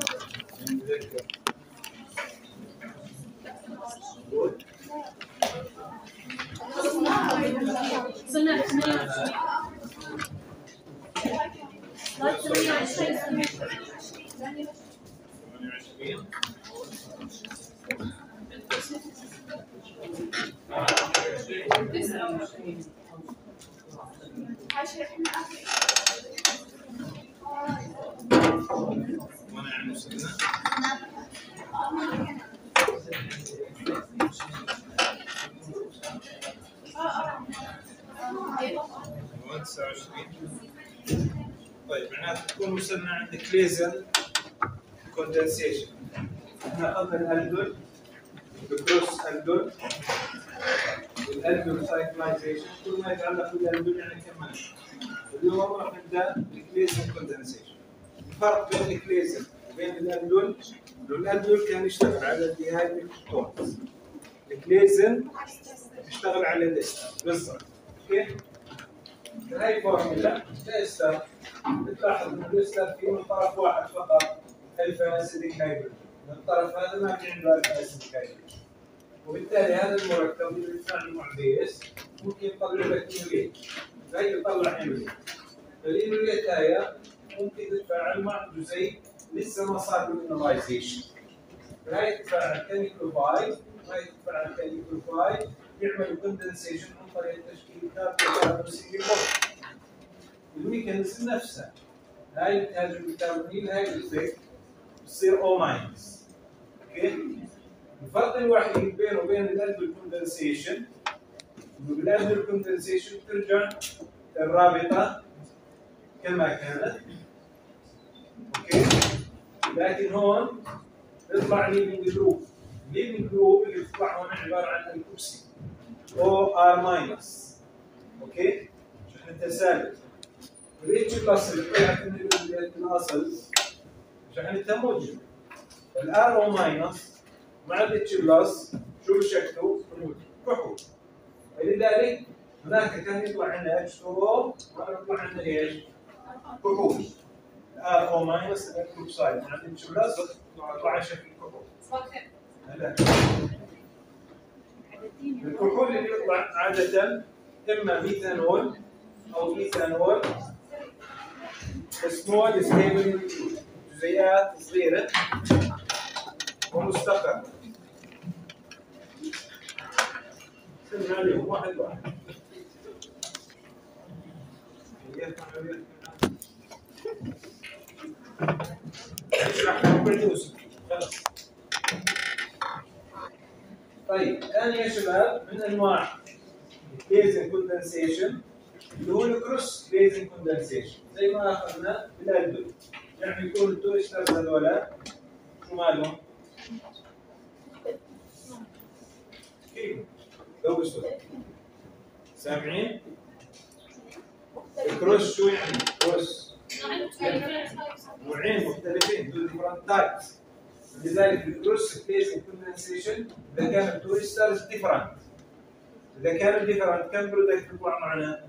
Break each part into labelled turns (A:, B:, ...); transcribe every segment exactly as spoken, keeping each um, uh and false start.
A: صرنا ثمانية وعشرين. لا ثمانية وعشرين. ثمانية وعشرين. تسعة وعشرين.
B: وانا عم وصلنا تسعة وعشرين. طيب معناته تكون وصلنا عند كليزن كوندنسيشن. احنا اخذنا الالدول الكروس الدول والالدول سايكلايزيشن، كل ما يتعلق بالالدول يعني كمان. اليوم راح نبدا بالكليزن كوندنسيشن. الفرق بين الكليزن وبين الالدول، الالدول كان يشتغل على الديهايدريك كونز، الكليزن يشتغل على الاستر بالضبط. اوكي؟ هاي فورمولا الاستر بتلاحظ ان الاستر فيه من طرف واحد فقط الفا اسيديك هيدروجين، من الطرف هذا ما في عنده الفا اسيديك هيدروجين، وبالتالي هذا المركب اللي يتفاعل مع بيس ممكن يطلع لك انوليت، زي يطلع انوليت. فالانوليت هاي ممكن تتفاعل مع جزيء لسه ما صار له انولايزيشن. فهي تتفاعل كنيكلوفايد وهي تتفاعل كنيكلوفايد يعملوا كوندنسيشن عن طريق تشكيل كاربونسيل بوند. الميكانيزم نفسها هاي التهاجم الكربونيل هاي الافكت بتصير او ماينس. اوكي؟ الفرق الوحيد بينه وبين الالدول كوندنسيشن انه بالالدول كوندنسيشن ترجع الرابطه كما كانت. اوكي؟ لكن هون بيطلع ليفنج جروب، الليفنج جروب اللي بيطلع هون عباره عن الكوكسي او ار ماينس. اوكي؟ عشان انت ثابت. الاتش بلس اللي طلعت من الاصل عشان انت موجب. الار او ماينس مع الاتش بلس شو شكله؟ كحول. ولذلك هناك كان يطلع عندنا اتش تو او وهنا يطلع عندنا ايش؟ كحول. الار او ماينس الكلوكسايد مع الاتش بلس يطلع على شكل كحول. هلا الكحول اللي يطلع عادة اما ميثانول او ايثانول سمول ستيبل جزيئات صغيرة ومستقرة. سمع عليهم واحد واحد. خلاص. طيب ثاني يا شباب من انواع الكليزن كوندنسيشن اللي هو الكروس كليزن كوندنسيشن زي ما اخذنا بالالدول. يعني يكون التو ستارز هذول شو مالهم؟ كيف؟ لو بسرعه سامعين؟ الكروس شو يعني؟ كروس نوعين مختلفين تو ديفرنت تايبس. لذلك الكروس كليزن كوندنسيشن اذا كان التو ستارز ديفرنت، اذا كان ديفرنت كم برودكت يطلع معنا؟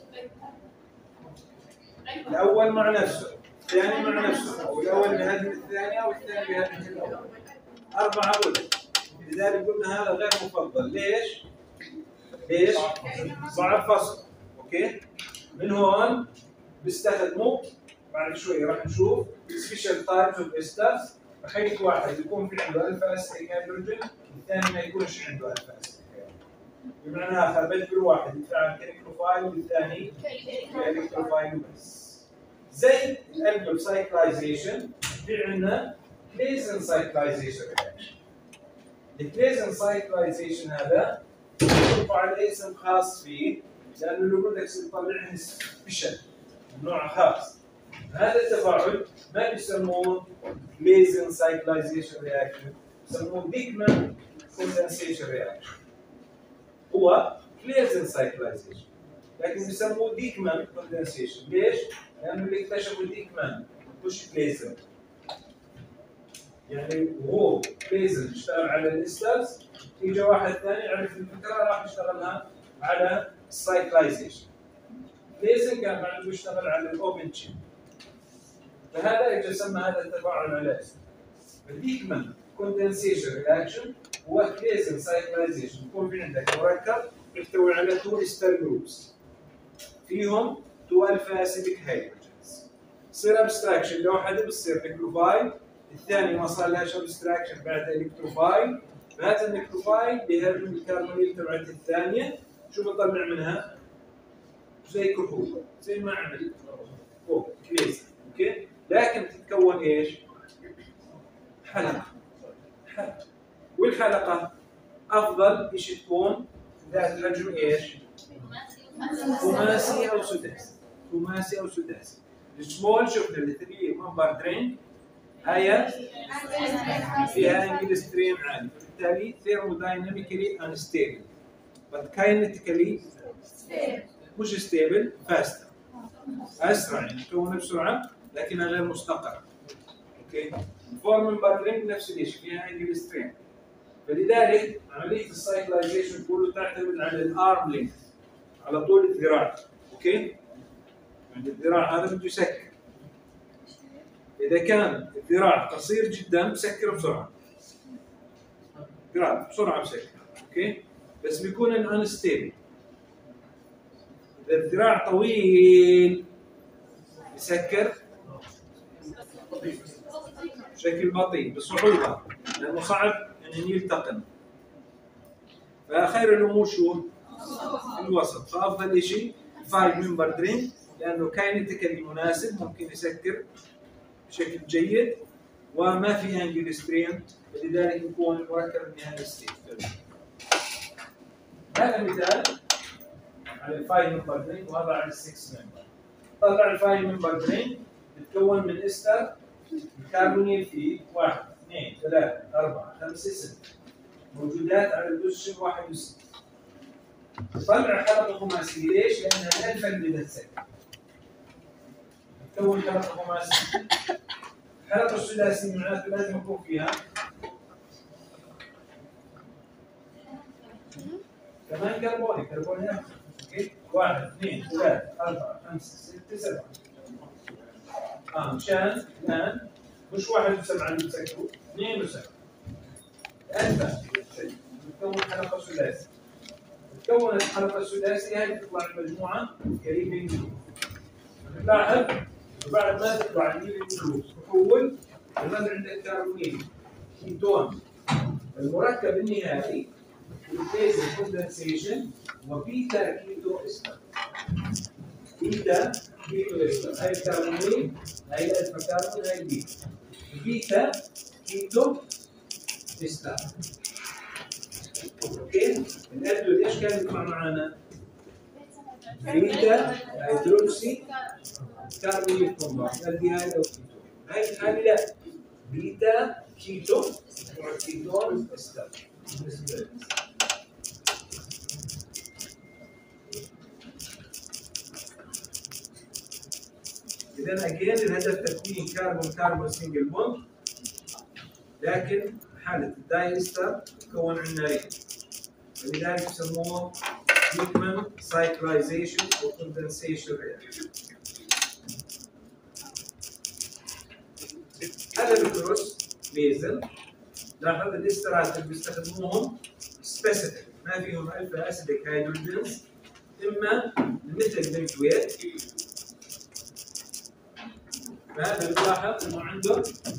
B: الاول مع نفسه، الثاني مع نفسه، والاول بهذه الثانيه والثاني بهذه الاول. اربعه برودكت. لذلك قلنا هذا غير مفضل. ليش؟ ليش؟ صعب فصل. اوكي؟ من هون بيستخدموا بعد شوي راح نشوف سبيشال تايبس اوف استرز، بحيث واحد يكون في عنده الفا اسيتيك هيدروجين والثاني ما يكونش عنده الفا اسيتيك هيدروجين. بمعنى اخر بجبر واحد يتفاعل كالكتروفايل والثاني كالكتروفايل بس. زي الالدول سايكلايزيشن في عندنا كليزن سايكلايزيشن رياكشن. الكليزن سايكلايزيشن هذا يطلع على اسم خاص فيه لانه البرودكتس اللي طلعهم سبيشال نوع خاص. هذا التفاعل ما بيسموه كليزن سايكلايزيشن رياكشن، بيسموه ديكمان كوندنسيشن رياكشن. هو كليزن سايكلايزيشن لكن بيسموه ديكمان كوندنسيشن. ليش؟ لانه اللي اكتشفوا ديكمان مش كليزن. يعني وهو كليزن اشتغل على الاسترز، اجى واحد ثاني عرف الفكره راح يشتغلها على السايكلايزيشن. كليزن كان بعده يشتغل على الاوبن تشين. فهذا اجى سمى هذا التفاعل على اسم بدي كمان كوندنسيشن رياكشن وكليزن سايكلايزيشن. يكون في عندك مركب يحتوي على تو استر جروبس فيهم تو الفا اسيديك هيدروجينز. يصير ابستراكشن لوحده بتصير نيكلوفايل، الثاني ما صار لهاش ابستراكشن بعد الكتروفايل، هذا النيكلوفايل بيهرب الكربونيل تبعت الثانيه، شو بطلع منها؟ زي كحول، زي ما عمل فوق كليزن، اوكي؟ لكن تتكون ايش؟ حلقه. حلقه. والحلقه افضل شيء تكون ذات حجم ايش؟ خماسي او سداسي. خماسي او سداسي. السمول شفنا اللي ثري ممبر درينك هي فيها انجلسترين عالي، وبالتالي ثيرمودايناميكلي انستيبل بس كاينتيكلي مش ستيبل فاستر، اسرع يعني تكون بسرعه لكنها غير مستقره. اوكي؟ فور ممبر درينك نفس الشيء فيها انجلسترين، فلذلك عمليه السايكلايزيشن كله تعتمد على الارم لينث، على طول الذراع. اوكي؟ يعني الذراع هذا بده يسكر. اذا كان الذراع قصير جدا بسكر بسرعه. ذراع بسرعه بسكر، اوكي؟ بس بيكون انستيبل. اذا الذراع طويل بسكر بشكل بطيء بصعوبه لانه صعب ان يلتقم. فخير الامور شو؟ الوسط. فافضل شيء فايف ممبر درينك لانه كاينتيكالي مناسب، ممكن يسكر بشكل جيد وما في انجلسترين، لذلك يكون المركب النهائي ستيبل. هذا مثال على الفايف ممبر درينك وهذا على السكس ممبر. طلع الفايف ممبر درينك بتكون من استر الكربونيل فيه واحد اثنين ثلاثة أربعة خمسة ستة موجودات على البوزيشن واحد وستين. طلع حلقة خماسية ليش؟ لأنها الألفا اللي بدها تسكر. تكون حلقة خماسية. الحلقة الثلاثية معناته لازم يكون فيها كمان كربوني، كربوني نفسه. اوكي؟ واحد اثنين ثلاثة أربعة خمسة ستة سبعة. اه مشان الآن مش واحد وسبعة اللي بسكروا، اثنين وسبعة. ألفا بتكون حلقة ثلاثية. تكون الحلقة السداسية هذه تطلع المجموعة قريبة من الجروب. تلاحظ وبعد ما تطلع من الجروب تحول وهذا عندك كربونيل كيتون. المركب النهائي الفيز كوندنسيشن وبيتا كيتو استر. بيتا كيتو استر، هاي الكربونيل، هاي الالفا كربون، هاي البيتا. بيتا كيتو استر. اوكي؟ الألدول ايش كان يطلع معنا؟ بيتا هيدروكسي كربونيل كومباوند، الديهايد او كيتون. هاي الحالة لا، بيتا كيتو كيتون استر. إذا أجين الهدف تكوين كربون كربون سنجل بوند، لكن حالة الداي استر تكون عندنا رينج. ولذلك يسموه نيوتن سايكلايزيشن او كوندنسيشن رياكشن. هذا الكروس ليزر لاحظ الاسترات اللي بيستخدموهم سبيسيفيك، ما فيهم الفا اسيديك هيدروجينز، اما مثل بنتويت. فهذا بتلاحظ انه عنده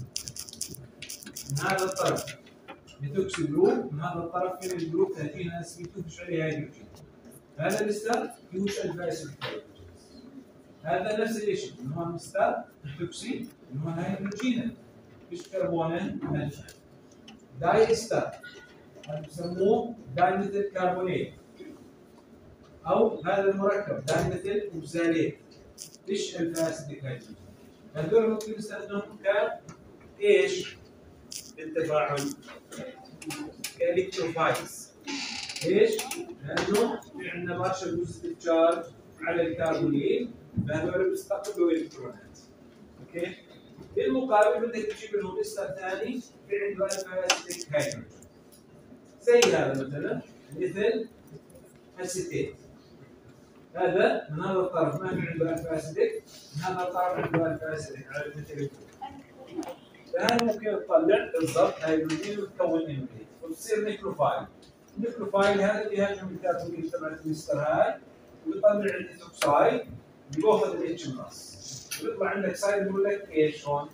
B: من هذا الطرف ميثوكسي جروب، من هذا الطرف فين الجروب ثلاثين اس بي اثنين مش عليه هيدروجين. هذا الاستار فيهوش الفا اسيديك هيدروجين. هذا نفس الشيء، من هون الاستار ميثوكسي، من هون هيدروجين فيش كربونين مالش. داي استار هذا بسموه داي ميثيل كربونيت، او هذا المركب داي ميثيل اوكساليت فيش الفا اسيديك هيدروجين. هذول ممكن نستخدمهم ك ايش؟ للتفاعل كالكتروفايلز. ايش؟ لانه في عندنا بارشل بوزيتيف تشارج على الكربونيل، فهذول بيستقبلوا الكترونات. اوكي؟ بالمقابل بدك تجيب لهم استر ثاني في عنده الفا اسيتيك هيدروجين. زي هذا مثلا مثل اسيتيت. هذا من هذا الطرف ما في عنده الفا اسيتيك، من هذا الطرف عنده الفا اسيتيك على الميثيل. فهي ممكن تطلع بالضبط هيدروجين وتكون انوليت وتصير نيكلوفايل. النيكلوفايل هذا اللي يهاجم الكربونيل تبعت المستر هاي ويطلع الايثوكسايد بياخذ الاتش بلس ويطلع عندك سايد يقول لك ايش هون؟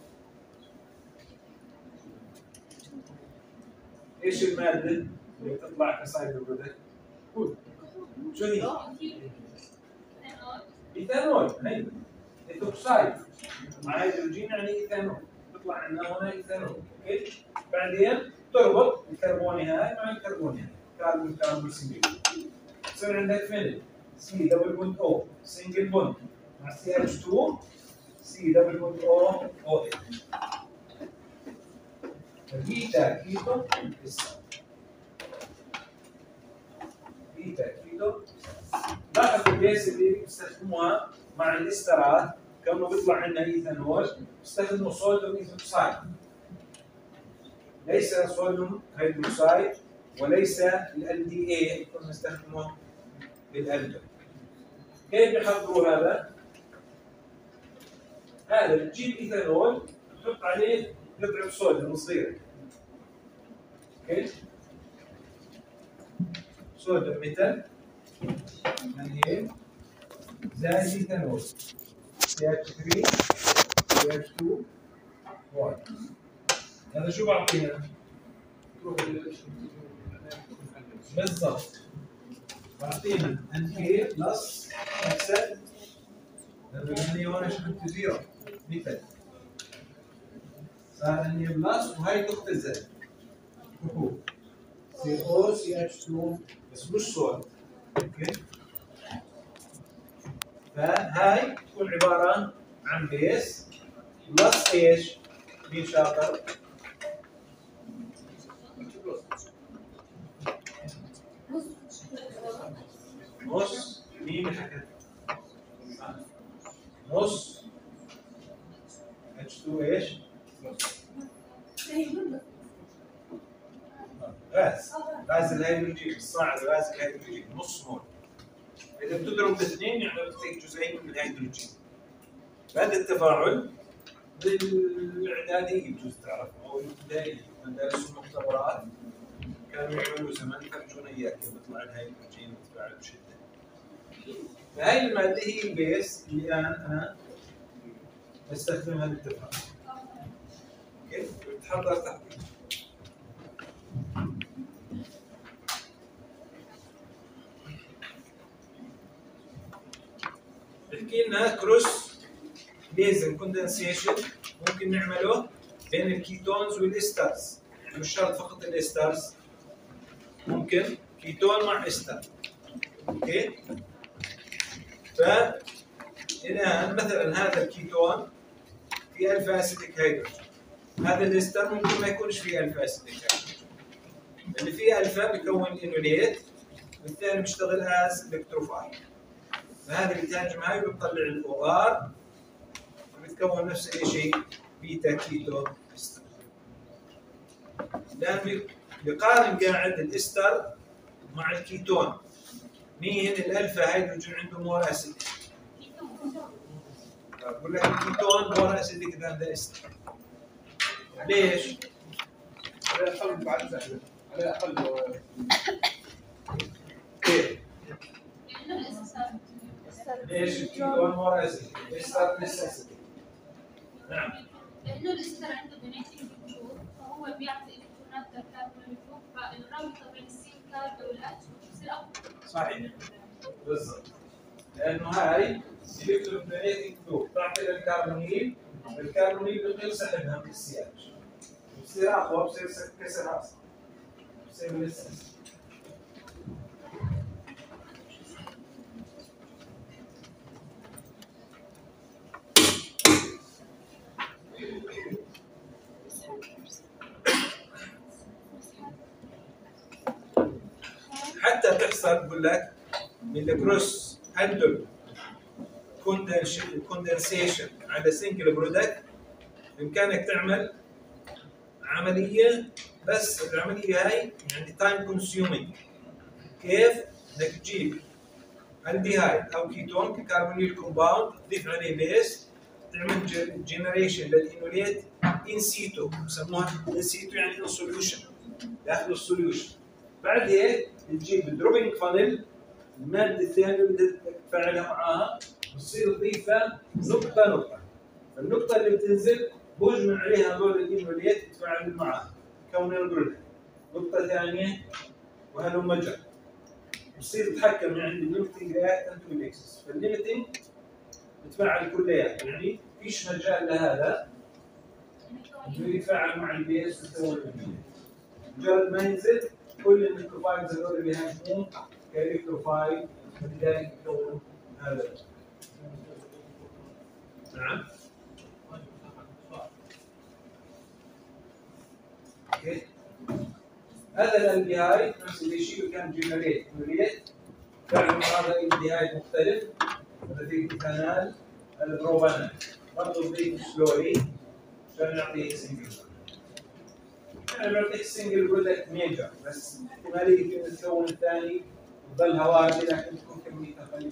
B: ايش الماده اللي بتطلع كسايد برودكت؟ قول شو هي؟ ايثانول. هي ايثوكسايد مع هيدروجين يعني ايثانول، بيطلع عندنا هنا ايثانول. اوكي؟ بعدين تربط الكربوني هاي مع الكربوني هاي كاربون كاربون سنجل، يصير عندك فينل سي دبل بوند او سنجل بوند مع سي اتش اثنين سي دبل بوند او او اتش بيتا كيتو استر. بيتا كيتو لاحظ البيس اللي بيستخدموها مع الاسترات كونه بيطلع عندنا ايثانول بيستخدموا صوديوم ايثوكسايد، ليس صوديوم هيدروكسايد وليس ال دي اي اللي كنا نستخدمه بالالدو. كيف بيحضروا هذا؟ هذا بتجيب ايثانول تحط عليه قطعه صوديوم صغيره. اوكي؟ صوديوم ميتال يعني زائد ايثانول سي اتش ثلاثة سي اتش اثنين واحد. هذا شو بعطينا؟ بالضبط بعطينا ان كي بلس اكسل لانه هون شفت زيرو مثل صار ان بلس وهي تختزل كوكو سي او سي اتش اثنين بس مش صور. اوكي فهاي تكون عباره عن بيس بلس ايش؟ مين شاطر؟ نص مين حكت؟ نص اتش اثنين ايش؟ غاز غاز الهيدروجين الصاعد غاز الهيدروجين نص مول. اذا بتضرب باثنين يعني بتعطيك جزئين من الهيدروجين. هذا التفاعل بالاعداديه بجوز تعرف او الابتدائيه مدارس المختبرات كانوا يعملوا زمان يفرجونا اياه كيف بيطلع الهيدروجين وتفاعل بشده. فهي الماده هي البيس اللي الان انا بستخدمها للتفاعل. كيف؟ بتحضر تحت. بحكي لنا كروس ليزر كوندنسيشن ممكن نعمله بين الكيتونز والاسترز، يعني مش شرط فقط الاسترز، ممكن كيتون مع استر. اوكي؟ فالان مثلا هذا الكيتون في الفا اسيتيك هيدروجين، هذا الاستر ممكن ما يكونش فيه الفا اسيتيك هيدروجين. اللي فيه الفا بيكون انوليت والثاني بيشتغل از الكتروفايل. فهذا بيتهاجم هاي وبيطلع الاو ار وبتكون نفس الشيء بيتا كيتو استر. الان بقارن قاعد الاستر مع الكيتون، مين الالفا هيدروجين عنده مور اسيدك؟ بقول لك الكيتون مور اسيدك ذان ذا استر. ليش؟ على الاقل بعد زحمه، على الاقل كيف؟ ليش الكيتون مور اسيدك؟ الاستر لسه اسيدك. نعم.
A: لانه الاستر عنده دونيتنج جروب فهو بيعطي الكترونات للكربون جروب فالرابطه بين السي كارب والاتش بتصير اقوى. صحيح.
B: بالضبط. لانه هاي الكترونيتنج جروب تعطي للكربونيل، الكربونيل بيقدر يسحبها من السي اتش. بصير اقوى، بصير كسر راسه. بصير لسه. حتى تحصل بقول لك بالكروس اندول كوندنسيشن على سنجل برودكت بامكانك تعمل عمليه، بس العمليه هاي يعني تايم كونسيومينج. كيف؟ انك تجيب الديهايد او كيتون ككربونيل كومباوند تضيف عليه بيس تعمل جنريشن للانوليت ان سيتو، يسموها ان سيتو يعني ان سوليوشن، داخل السوليوشن. بعد هيك تجيب الدروبينج فانل، الماده الثانيه اللي بدك تفاعلها معاها بتصير تضيفها نقطه نقطه. النقطه اللي بتنزل بجمع عليها هذول الانوليت يتفاعلوا معاها كون الجلوكوز. نقطه ثانيه وهلم جرى. بصير تتحكم يعني الليمتنج رياكتنت والاكسس. فالليمتنج بتفاعل كليات، يعني فيش مجال لهذا انه يتفاعل مع البيس ويسوي البيس. مجرد ما ينزل كل الالكتروفايلز هذول بيهاجموه كالكتروفايل، ولذلك يكون هذا. نعم. اوكي. هذا الال بي اي نفس الشيء كان جنريت جنريت فعل هذا ال بي اي مختلف. هذا في كانال البروبانال برضه تضيف سلوري عشان نعطيك سنجل. انا بعطيك سنجل برودكت ميجر بس احتماليه ان الكون الثاني تظل هواء لكن تكون كميتها قليله.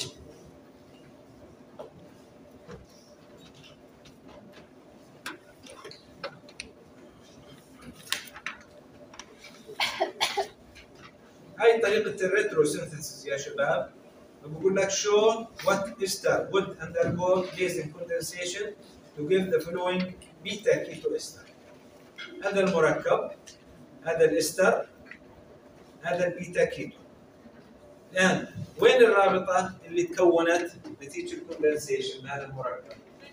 B: هاي طريقة الريترو سينثيسيس يا شباب. بقول لك show what ester would undergo lasing condensation to give the following beta keto ester. هذا المركب، هذا الاستر، هذا البيتا كيتو. الآن وين الرابطة اللي تكونت نتيجة الكوندنسيشن لهذا المركب؟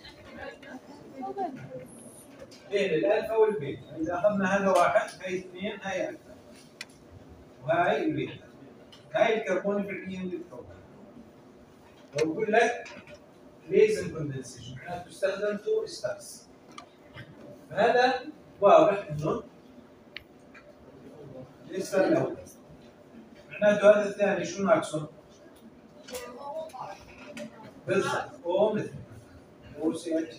B: بين الألفا والبيتا. إذا أخذنا هذا واحد، هاي اثنين، هاي ألفا. وهاي البيتا. هاي الكربون فعليا اللي تكون. لو بقول لك ليزن كوندنسيشن معناته تستخدم تو ستارز. فهذا واضح انه الاستار الاول. معناته هذا الثاني شو ناقصه؟ بالضبط او مثل او سي اتش.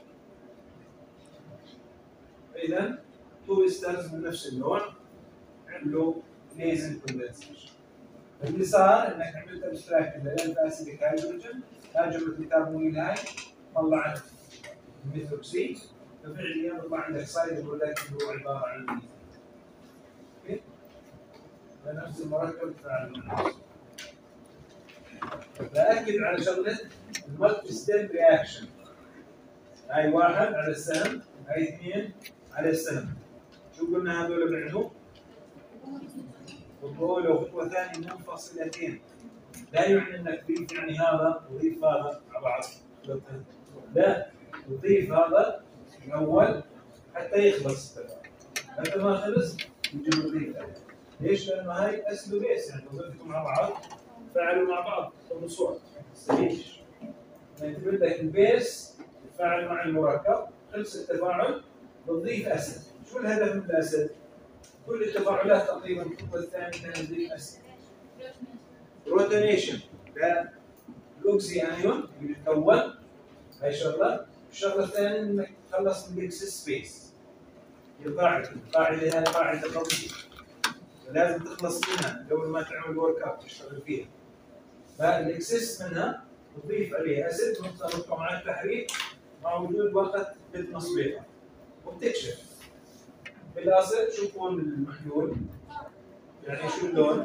B: اذا تو ستارز من نفس اللون عملوا ليزن كوندنسيشن. اللي صار انك عملت ابستراكت للالفا اسيديك هيدروجين، هاجمت الكربونيل هاي طلعت الميثوكسيد، ففعليا يطلع عندك سايد ولكن هو عباره عن ميثان. اوكي؟ فنفس المركب تفاعل مع نفسه. باكد على شغله المالتي ستيب رياكشن. هاي واحد على السهم، هاي اثنين على السهم. شو قلنا هذول بيعملوا؟ خطوة لو خطوة ثانية منفصلتين. لا يعني انك تضيف يعني هذا وتضيف هذا مع بعض. لا، تضيف هذا الاول حتى يخلص التفاعل. متى ما خلص يجي نضيف هذا. ليش؟ لانه هاي اسيد وبيس يعني وظيفتهم مع بعض تفاعلوا مع بعض بالصوت. ليش؟ يعني انت بدك البيس يتفاعل مع المركب، خلص التفاعل بتضيف اسيد. شو الهدف من الاسيد؟ كل التفاعلات تقريبا الخطوه الثانيه كانت تضيف اسيد. روتينيشن للاوكسي انيون اللي بيتكون، هاي شغله. الشغله الثانيه انك تخلص من الاكسس سبيس. هي قاعده، القاعده هي قاعده قويه. فلازم تخلص منها قبل ما تعمل ورك اب تشتغل فيها. فالاكسس منها تضيف عليه اسيد وتطلع مع التحريك مع وجود وقت للتصبيغه وبتكشف. بالاصل شو يكون المحلول؟ يعني شو اللون؟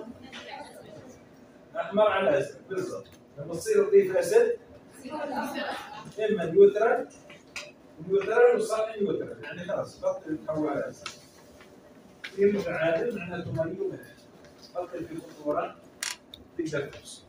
B: احمر على ازرق بالضبط. لما تصير تضيف اسيد اما نيوترال نيوترال وصار نيوترال يعني خلاص بطل يتحول على ازرق. كثير متعادل معناته مليء منه. بطل في خطوره تقدر تفصل.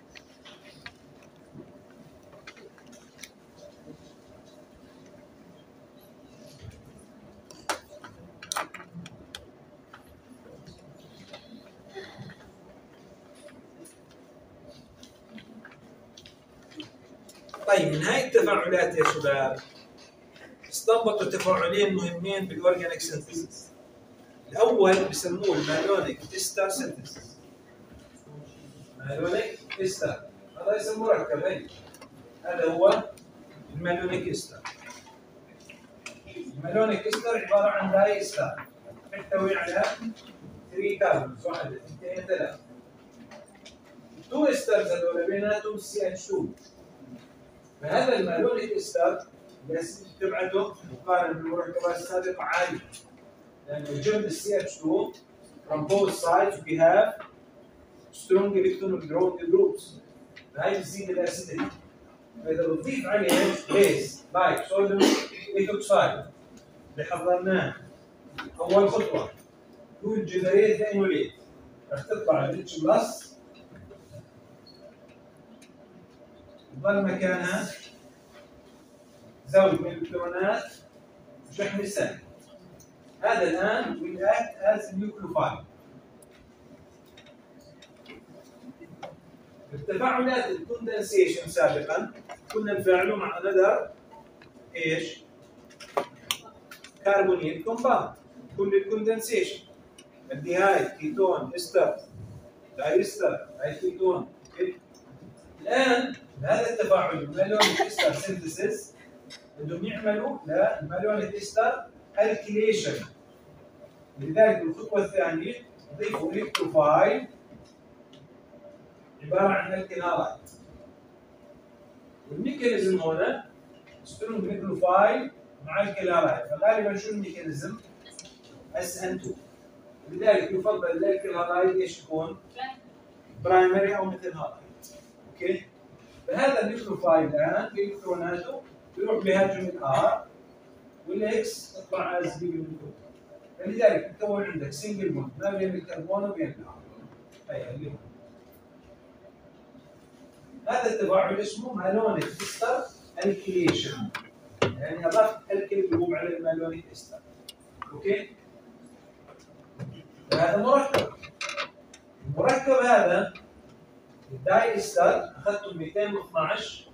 B: طيب من هاي التفاعلات يا شباب استنبطوا تفاعلين مهمين بالاورجانيك سينثيسيس. الاول بسموه المالونيك استر سينثيسيس. مالونيك استر هذا اسم مركب هي. هذا هو المالونيك استر. المالونيك استر عباره عن داي استر يحتوي على ثلاثة كاربونز، واحد اثنين ثلاثه. تو استرز هذول بيناتهم سي اتش اثنين. فهذا المالونيك استر الاسيديتي تبعته مقارنه بالمركبات السابقه عاليه. لانه جنب السي اتش تو from both sides we have strong electron groups. فهي بتزيد الاسيديتي. فاذا بتضيف عليه بيس لايك صوديوم ايثوكسايد اللي حضرناه اول خطوه يو جنريت انوليت، رح تطلع الاتش بلس تظل مكانها زوج من الالكترونات شحن السالب. هذا الان will act as nucleophile. التفاعلات الكوندنسيشن سابقا كنا نفاعله مع another ايش؟ كربونيل كومباوند. كل الكوندنسيشن بدي هاي كيتون استر دايستر هاي كيتون. الان بهذا التفاعل المالونيك استر سينثيسيس بدهم يعملوا للمالونيك استر الكيليشن. لذلك الخطوه الثانيه يضيفوا الكتروفايل عباره عن الكينالايت. والميكانيزم هنا سترونج نيكلوفايل مع الكينالايت، فغالبا شو الميكانيزم؟ اس ان تو. لذلك يفضل الكينالايت ايش يكون؟ برايمري او مثل هذا. اوكي؟ فهذا النيكلوفايل الان بإلكتروناته يروح بهاجم الار والاكس تطلع از بي بالنيكلوفايل. فلذلك يتكون عندك سنجل بوند ما بين الكربون وبين الار. هي اللي هو هذا التفاعل اسمه مالونيك استر الكيليشن. يعني اضفت الكيل جروب على المالونيك استر. اوكي؟ هذا مركب. المركب هذا الداي استر اخذته مئتين واثنعش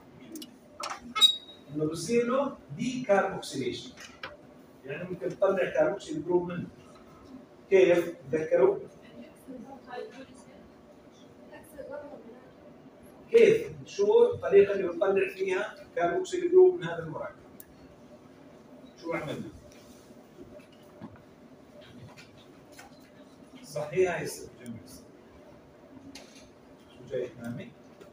B: انه بصير له دي كاربوكسيليشن. يعني ممكن تطلع كاربوكسيل جروب منه. كيف؟ تذكروا؟ كيف؟ شو الطريقة اللي بنطلع فيها كاربوكسيل جروب من هذا المركب؟ شو عملنا؟ صحيح هاي جميل. شو جاي امامي؟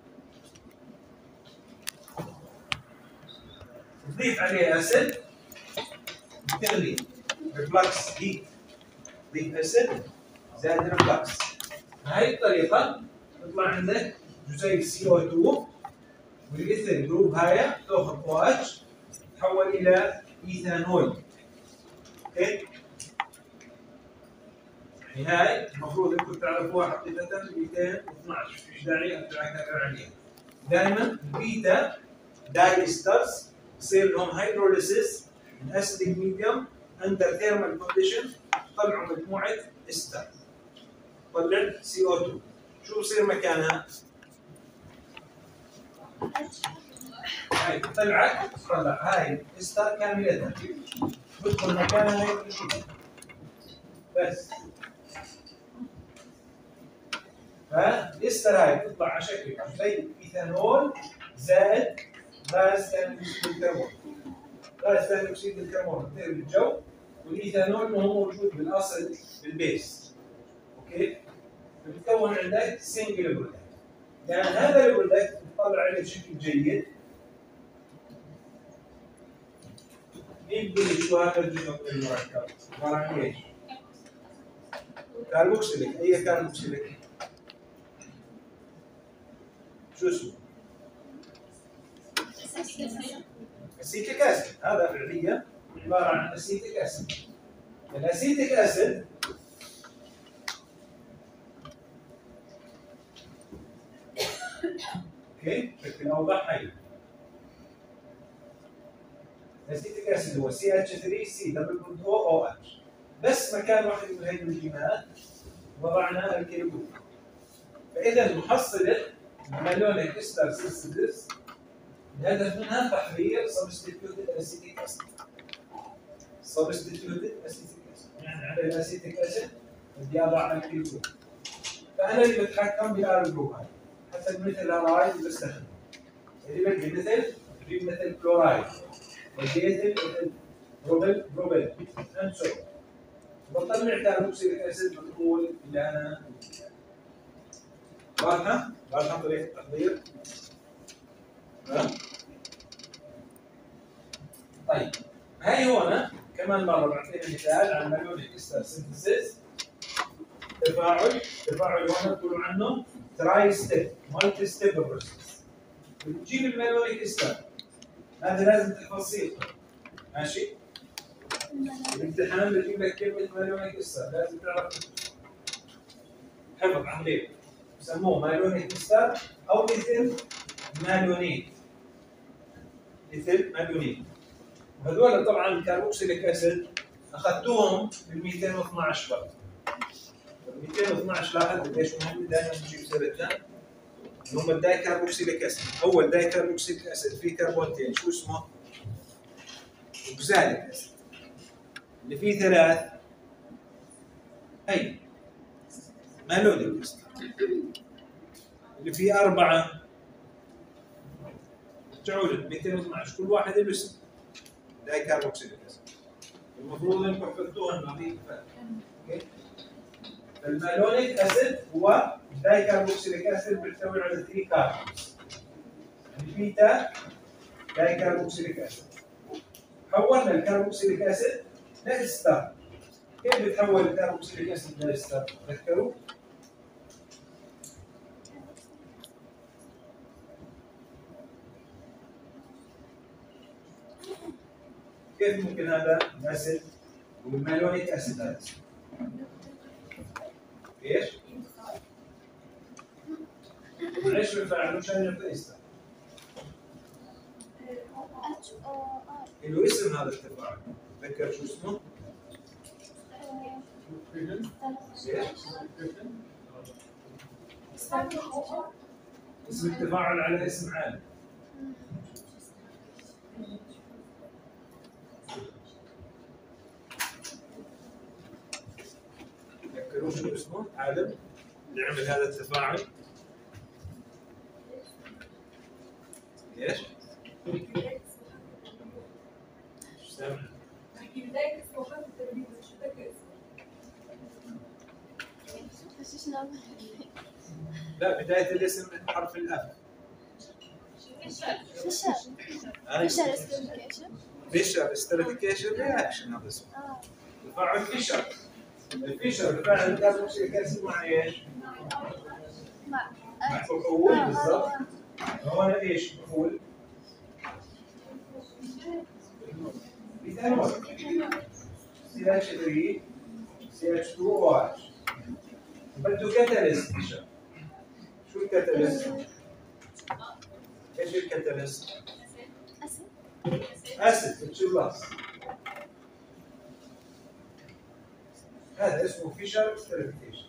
B: نضيف عليه اسيد تغلي ريفلكس هيت. نضيف اسيد زائد ريفلكس. بهاي الطريقة تطلع عندك جزيء سي او اثنين والايثر جروب هاي تاخذ او اتش تتحول الى ايثانول. اوكي؟ يعني هاي المفروض انكم تعرفوها حقيقة مئتين واثنعش، فيش داعي ارجع اكرر عليها. دائما البيتا داي استرز بصير لهم هيدروليسيس من اسيدك ميديوم اندر ثيرمال كونديشن طلعوا مجموعة استر. طلعت سي او اثنين. شو بصير مكانها؟ هاي طلعت طلع هاي استر كاملة بدخل مكانها هاي بس. فالاستر هاي بتطلع على شكل زي ايثانول زائد غاز ثاني اكسيد الكربون. غاز ثاني اكسيد الكربون بيطير بالجو والايثانول ما هو موجود بالاصل بالبيس. اوكي؟ فبتكون عندك سنجل برودكت. يعني هذا البرودكت بتطلع عليه بشكل جيد. مين بيقول لي شو هذا الجزء من المركب؟ عباره عن ايش؟ كاربوكسيليك. اي كاربوكسيليك؟ شو اسمه؟ اسيتيك اسيد. هذا فعليا عباره عن اسيتيك اسيد. الاسيتيك اسيد اوكي بشكل اوضح هي الاسيتيك اسيد هو سي اتش ثلاثة سي دبل بوند او او اتش. بس مكان واحد من الهيدروجينات وضعنا الكربون. فاذا محصله مالونيك استر سينثيسيس الهدف منها تحرير سبستيتيوتد اسيتيك اسيد. سبستيتيوتد اسيتيك اسيد يعني على الاسيتيك اسيد بدي اضع الكربون. فانا اللي بتحكم بالار جروب هاي حسب مثل الرايد اللي بستخدمه. اللي بدي مثل بجيب مثل كلورايد بديت مثل بروبل بروبل اند سو بطلع كاربوكسيليك اسيد بتقول اللي انا واضحه؟ واضحه طريقه التحضير؟ ها؟ طيب هاي هون كمان مره بعطينا مثال عن مالونيك استر سينثيسيس. تفاعل تفاعل هون بيقولوا عنه تراي ستيب مالتي ستيب بروسيس. بتجيب المالونيك استر هذا لازم تفاصيل ماشي؟ الامتحان بجيب لك كلمه مالونيك استر لازم تعرف حفظ عمليه. بسموه مالونيك استر او مثل مالونيت مثل مالونيت. وهذول طبعا الكاربوكسيليك اسيد اخذتوهم بال مئتين واثنعش برضه. مئتين واثنعش لاحظ قديش مهم دائما نجيب سيرتها اللي هم الدايكربوكسيليك اسيد. اول دايكربوكسيليك اسيد فيه كربونتين شو اسمه؟ اوكزاليك اسيد. اللي فيه ثلاث هي مالونيك اسيد. اللي فيه اربعه رجعوا لي مئتين واثنعش كل واحد له اسم دايكربوكسيليك اسيد. المفروض انكم حفظتوها هذه. اوكي؟ المالونيك اسيد هو دايكربوكسيليك اسيد بيحتوي على ثلاث كاربونز. البيتا دايكربوكسيليك اسيد. حولنا الكربوكسيليك اسيد لاستر. كيف بتحول الكربوكسيليك اسيد لاستر؟ تذكروا؟ كيف ممكن هذا الاسيد والمالونيك اسيد هذا؟ ايش؟ معلش بنفعله مشان يعطي استر. له اسم هذا التفاعل، تذكر شو اسمه؟ اسم التفاعل على اسم عالم. تذكروا شو اسمه؟ عالم اللي عمل هذا التفاعل. ايش؟ سامع؟
C: بداية اسمه خط التربية شو فاكر اسمه؟
B: لا بداية الاسم حرف الاف.
A: فيشر
D: فيشر استراتيكيشن.
B: فيشر استراتيكيشن رياكشن هذا اسمه. تفاعل فيشر. الفيشر تفاعل الكربوكسيليك اسيد مع ايش؟
D: مع
B: مع كحول بالضبط. هون ايش كحول؟ ميثانول. سي اتش ثلاثة سي اتش اثنين او اتش. بده كاتاليست فيشر. شو الكاتاليست؟ ايش الكاتاليست؟
D: اسيد.
B: اسيد اتش بلس. هذا اسمه فيشر استراتيكيشن.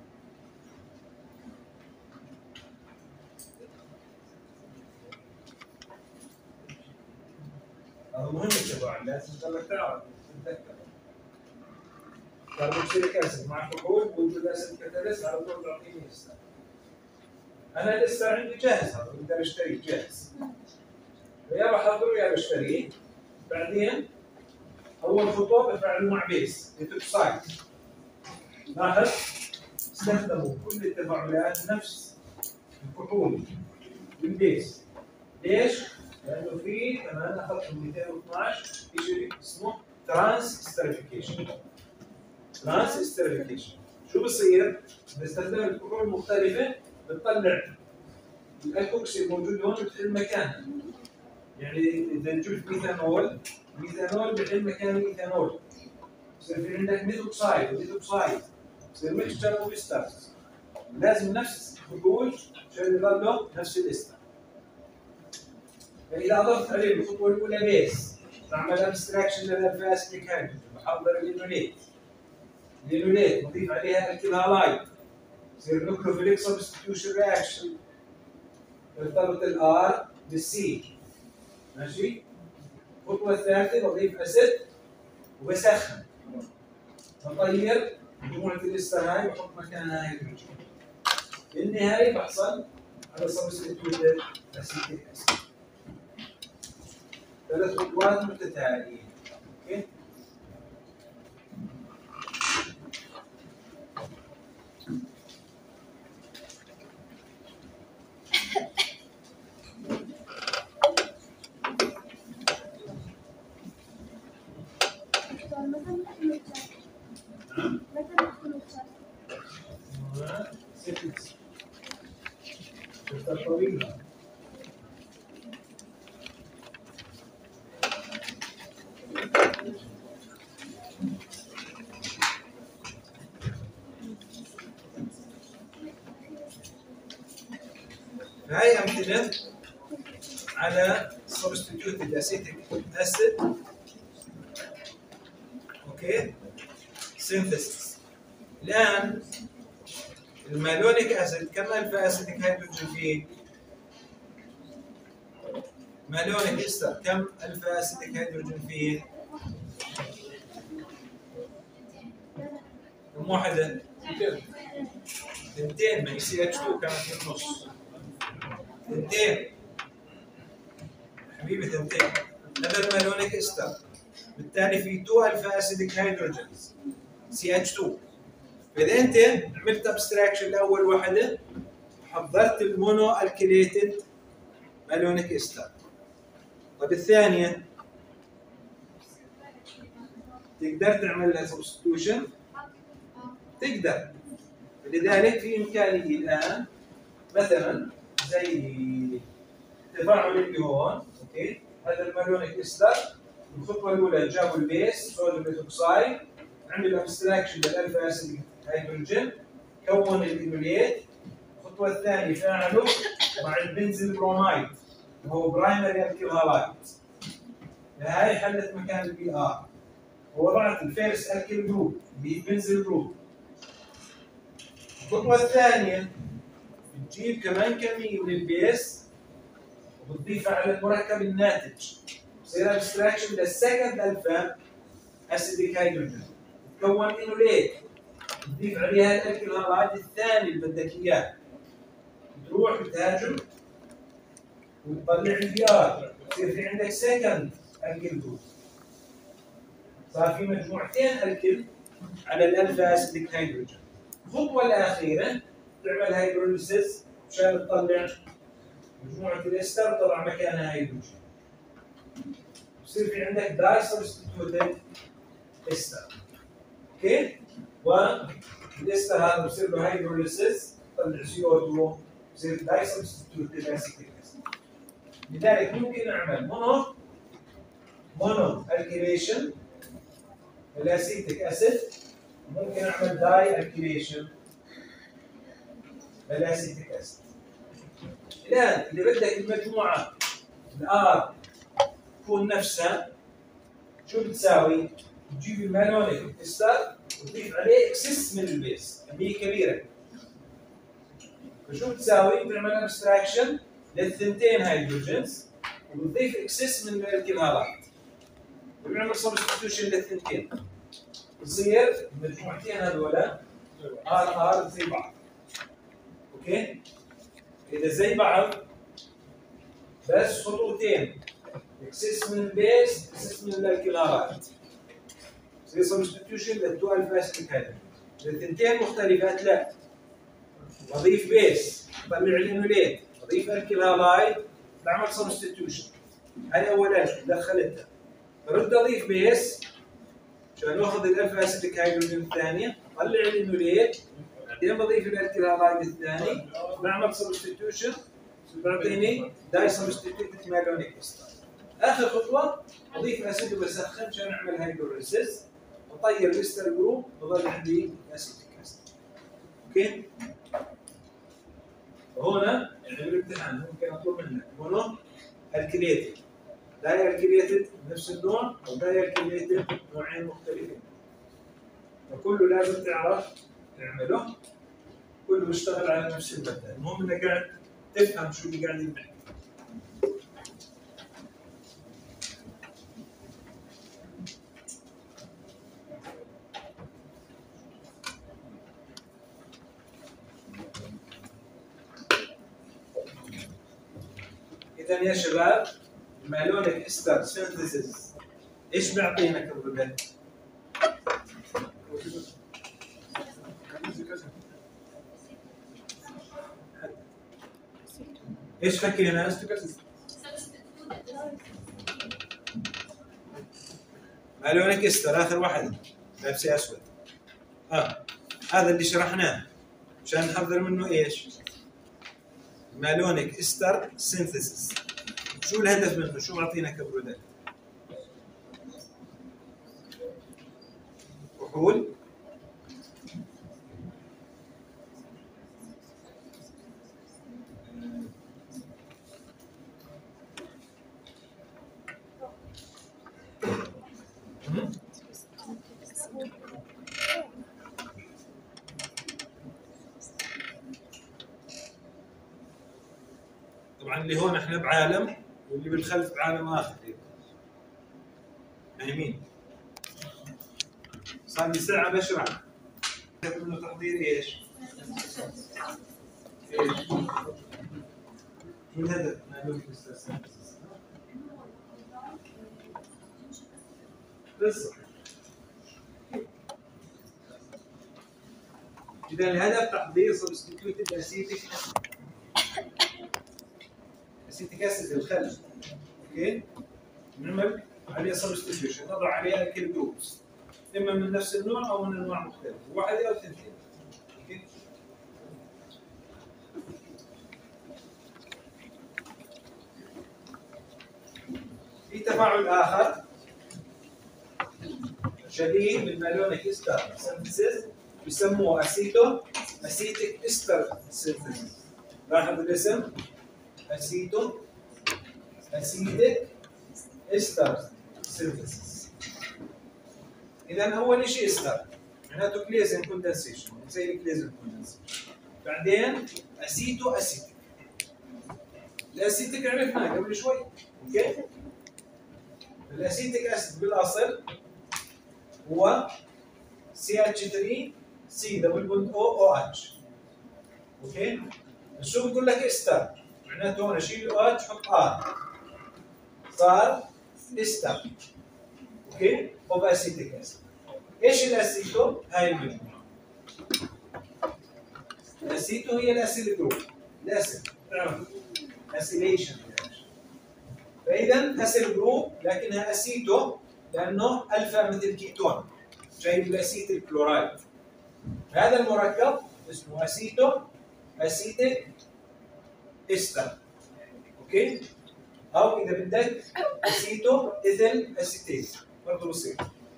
B: هذا مهم التفاعل لازم تضلك تعرف تتذكر. كربوكسيليك اسيد مع كحول وجود اسيد كاتاليست على طول تعطيني استر. انا الاستر عندي جاهز هذا بقدر اشتريه جاهز. يا بحضره يا بشتريه. بعدين اول خطوه بفعله مع بيس ايتوكسايد. لاحظ استخدموا كل التفاعلات نفس الكحول والبيس. ليش؟ لانه في كمان اخذت مئتين واثنعش شيء اسمه ترانس استراتيكيشن. ترانس استراتيكيشن شو بصير؟ بستخدم الكحول مختلفه بتطلع الالكوكسي الموجود هون بتحل مكانها. يعني اذا جبت ميثانول ميثانول بحل مكان الايثانول. بصير في عندك ميثوكسايد وميثوكسايد بصير ميكستشر اوف استرز. لازم نفس الكحول عشان يضلوا نفس الاستر. فاذا اضفت عليه الخطوه الاولى بيس بعمل ابستراكشن للفاسيك هيدروجين بحضر اللينوليت. اللينوليت بضيف عليها الكيل هالايد يصير نوكلوفيليك سبستيوشن رياكشن. يرتبط الار بالسي ماشي. الخطوه الثالثه بضيف اسيد وبسخن. بطير مجموعه الاستر هاي بحط مكانها هيدروجين. بالنهايه بحصل على سبستيوتد اسيتيك اسيد. ثلاث خطوات متتالية. اوكي؟ هاي امثله على substituted acetic acid اوكي synthesis. الان المالونيك اسيد كم الفا اسيتيك هيدروجين فيه؟ مالونيك استر كم الفا اسيتيك هيدروجين فيه؟ كم واحدة؟ اثنتين. ما هي سي اتش اثنين كانت في النص. اثنتين حبيبي ثنتين. هذا المالونيك استر بالتالي في اثنين الفا اسيتيك هيدروجينز سي اتش اثنين. فاذا انت عملت ابستراكشن لاول وحده حضرت المونو الكيليتد مالونيك استر. طيب الثانيه تقدر تعمل لها سبستيوشن؟ تقدر. لذلك في امكانيه الان مثلا زي تفاعل اللي هون اوكي هذا المالونيك استر الخطوه الاولى جابوا البيس صوديوم ميثوكسايد عمل ابستراكشن للالفا اسيد هيدروجين كون الانوليت. الخطوه الثانيه فاعلوا مع البنزين برومايد وهو برايمري الكيل هالايد. هاي حلت مكان البي ار ووضعت الفيرست الكيل جروب بالبنزين جروب. الخطوه الثانيه بتجيب كمان كميه من البيس وبتضيفها على المركب الناتج بصير ابستراكشن للسكند الفا اسيديك هيدروجين تكون انوليت تضيف عليها الالكيل هالايد الثاني اللي بدك اياه تروح بتهاجم وتطلع البي ار يصير في عندك سكند الكيل جروب. صار في مجموعتين الكيل على الالفا اسيديك هيدروجين. الخطوه الاخيره تعمل هيدروليسيس مشان تطلع مجموعه الاستر وتضع مكانها هيدروجين. بصير في عندك داي سبستيتيوتد استر اوكي والاستر هذا بصير له هيدروليسيس يطلع سي او اثنين بصير داي سبستيتيوتد اسيتيك اسيد. لذلك ممكن اعمل مونو مونو الكيليشن الاسيتيك اسيد ممكن اعمل داي الكيليشن الاسيتيك اسيد. الان اذا بدك المجموعه الار تكون نفسها شو بتساوي؟ تجيب المالونيك استر وتضيف عليه اكسس من البيس كميه كبيره. فشو بتساوي؟ بتعمل ابستراكشن للثنتين هيدروجينز وبتضيف اكسس من الالكيل هالايد وبنعمل سبستيوشن للثنتين بصير المجموعتين هذول ار ار زي بعض. اوكي؟ اذا زي بعض بس خطوتين اكسس من البيس اكسس من الالكيل هالايد زي سبستيوشن للتو الفا اسيتيك هيدروجين. الثنتين مختلفات لا بضيف بيس بطلع الانوليت بضيف الكيل هالايد بعمل سبستيوشن. هاي اول الف دخلتها برد اضيف بيس عشان اخذ الالفا اسيتيك هيدروجين الثانيه طلع الانوليت بعدين بضيف الالكيل هالايد الثاني بعمل سبستيوشن بيعطيني داي سبستيوتد مالونيك استر. اخر خطوه اضيف اسيد وبسخن عشان اعمل هيدروليسيس واطير الاستر جروب وظل عندي اسيتيك اسيد. اوكي؟ وهنا يعني بالامتحان ممكن اطلب منك مونو الكليتد داي الكليتد نفس النوع او داي الكليتد نوعين مختلفين. فكله لازم تعرف تعمله كله بيشتغل على نفس المبدا. المهم انك قاعد تفهم شو اللي قاعدين نحكي. إذا يا شباب المالونيك استر سينثيسيس ايش بيعطينا كبروبات؟ ايش حكينا؟ مالونيك استر اخر واحد نفسي اسود. اه هذا اللي شرحناه عشان نحضر منه ايش؟ مالونيك استر سينثيسيس. شو الهدف منه؟ شو معطينا كبرودات؟ كحول طبعا اللي هون احنا بعالم واللي بالخلف بعالم اخر. فاهمين؟ صار لي ساعة بشرح. منه تحضير ايش؟ ايش؟ شو الهدف من علوم الاستاذ؟ بالضبط. إذا الهدف تحضير سبستيتيوتد اسيتيك اسيتيك اسيد الخل. اوكي؟ نعمل عليه سبستيتيوشن، نضع عليه الكيل جروبس اما من نفس النوع او من انواع مختلفه، واحده او اثنتين. اوكي؟ في تفاعل اخر شبيه بالمالونيك استر سينثيسيس بسموه اسيتو اسيتيك استر سينثيسيس. لاحظ الاسم اسيتو اسيتيك استر سينثيسيس. اذا اول شيء استر معناته كليزن كوندنسيشن زي الكليزن كوندنسيشن. بعدين اسيتو اسيتيك. الاسيتيك عرفناه قبل شوي. اوكي؟ الاسيتيك اسيد بالاصل هو سي اتش ثلاثة سي دبل بوند او او اتش. اوكي؟ شو بقول لك استر؟ معناته هون اشيل او اتش حط ار صار استر. اوكي؟ اوف اسيتيك اسيد. ايش الاسيتو؟ هاي المجموعه. الاسيتو هي الاسيل جروب. الاسيل تعرف اسيليشن. فاذا اسيل جروب لكنها اسيتو لانه الفا مثل كيتون جاي بالاسيتيل كلورايد. هذا المركب اسمه اسيتو اسيتيك استر. اوكي؟ او اذا بدك اسيتو ايثيل اسيتيت برضه بصير.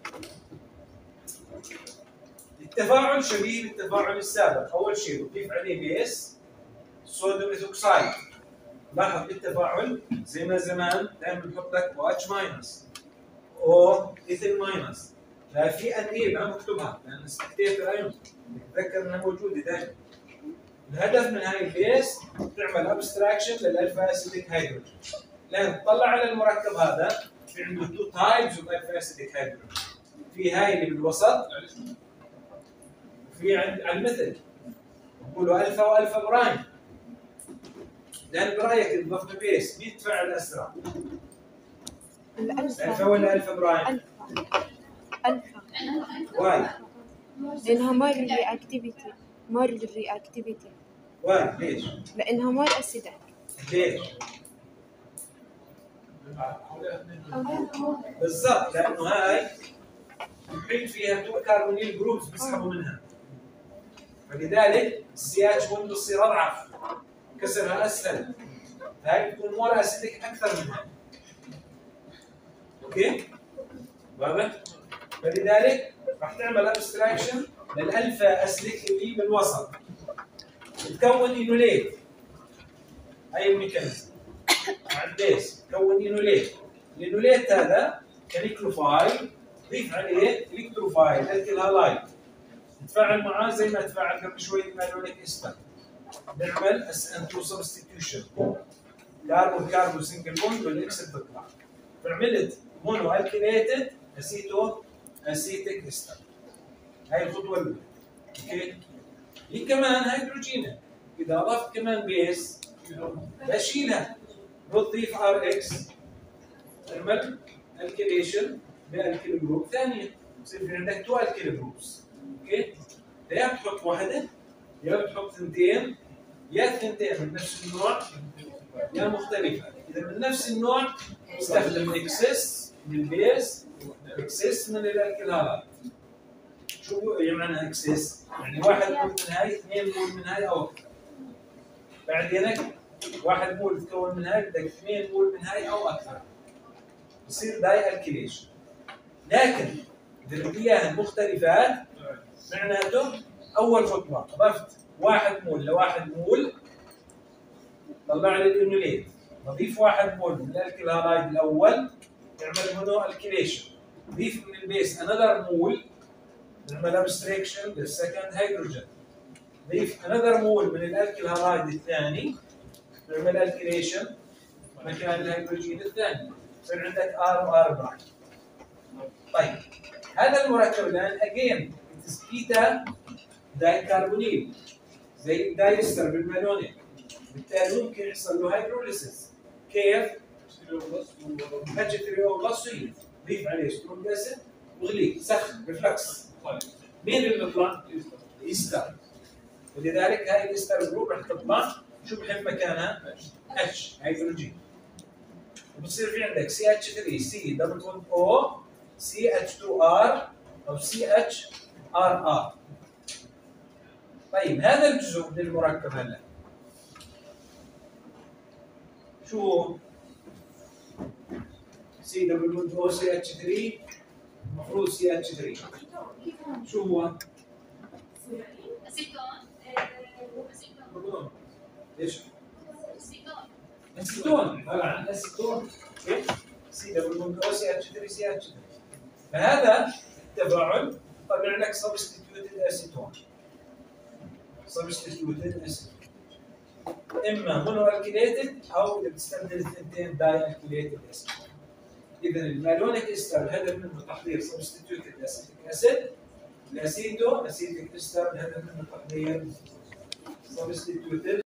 B: التفاعل شبيه بالتفاعل السابق. اول شيء بضيف عليه بيس صوديوم ايثوكسايد. لاحظ بالتفاعل زي ما زمان دائما بنحط لك او اتش ماينس او ايثيل ماينس. لا في انيب عم بكتبها لان سبكتيتر ايون تتذكر انها موجوده دائما. الهدف من هاي البيس تعمل ابستراكشن للالفا اسيتيك هيدروجين. لان تطلع على المركب هذا في عنده تو تايبس اوف الفا اسيتيك هيدروجين. في هاي اللي بالوسط وفي عند على المثل بقولوا الفا والفا برايم. لان برايك اذا ضفت بيس مين تفاعل اسرع؟ الفا ولا الفا برايم؟
E: الفا.
B: واي؟
E: لانها مور رياكتيفيتي مور رياكتيفيتي.
B: واي ليش؟
E: لانها مور اسيدك.
B: ليش؟ بالضبط لانه هاي يحيط فيها تو كربونيل جروبس بيسحبوا منها. فلذلك السي اتش بوند بتصير اضعف كسرها اسهل. هاي بتكون مور اسيدك اكثر منها. اوكي؟ واضح؟ فلذلك راح تعمل ابستراكشن للالفا اسيدك اللي بالوسط. تكون اينوليت. هاي الميكانيزم. مع البيس تكون اينوليت. الاينوليت هذا كنيكلوفايل ضيف عليه الكتروفايل الكيل هالايد. نتفاعل معاه زي ما تفاعل قبل شوي المالونيك استر. نعمل اس ان تو سبستيتيوشن. كاربون كاربون سنجل بوند والاكس بتطلع. فعملت مونو الكيليتد اسيتو اسيتيك استر. هاي الخطوه الاولى. اوكي؟ هي كمان هيدروجينه. اذا اضفت كمان بيس بشيلها بتضيف ار اكس تعمل الكيليشن بالكيل جروب ثانيه. بصير في عندك تو الكيل جروبس. اوكي؟ يا بتحط واحده يا بتحط ثنتين يا ثنتين من نفس النوع يا مختلفه. اذا من نفس النوع استخدم اكسس من البيس اكسس من الكيل هالايد. شو يعني اكسس؟ يعني واحد مول من هاي اثنين مول من هاي او اكثر. بعدين واحد مول تكون من هاي بدك اثنين مول من هاي او اكثر. بصير داي الكيليشن. لكن اذا بدي اياها مختلفات معناته اول خطوه ضفت واحد مول لواحد مول طلع لي الاينوليت. بضيف واحد مول من الكيل هالايد الاول يعمل مونو الكيليشن. ضيف من البيس انذر مول نعمل ابستراكشن للسكند هيدروجين. ضيف انذر مول من الالكيل هالايد الثاني نعمل الكيليشن مكان الهيدروجين الثاني، يصير عندك ار وار برايم. طيب هذا المركب الان اجين بيتا دايكربونيل زي الدايستر بالمالونيك، بالتالي ممكن يحصل له هيدروليسيس. كيف؟ اتش ثري او بلس ضيف عليه سترونج اسيد وغليه سخن ريفلكس. مين اللي بيطلع؟ ايستر. ولذلك هاي الايستر جروب رح تطلع شو بحب مكانها؟ اتش هيدروجين. وبصير في عندك سي اتش ثري سي دبل بوند او سي اتش تو ار او سي اتش ار ار. طيب هذا الجزء من المركب هلا شو؟ سي دبل بوند او سي اتش ثري المفروض سي اتش ثري شو هو؟
A: اسيتون اسيتون
B: ايش؟
A: اسيتون
B: اسيتون طبعا اسيتون كيف؟ سي دبل بوند او سي اتش ثري سي اتش ثري. فهذا التفاعل طلع لك سبستيتيوتد اسيتون. سبستيتيوتد اسيتون اما مونو الكيليتد او اذا بتستخدم الثنتين داي الكيليتد اسيتون. اذا المالونيك استر الهدف منه تحضير سبستيتيوتد اسيتيك اسيد. الاسيتو اسيتيك استر الهدف منه تحضير سبستيتيوتد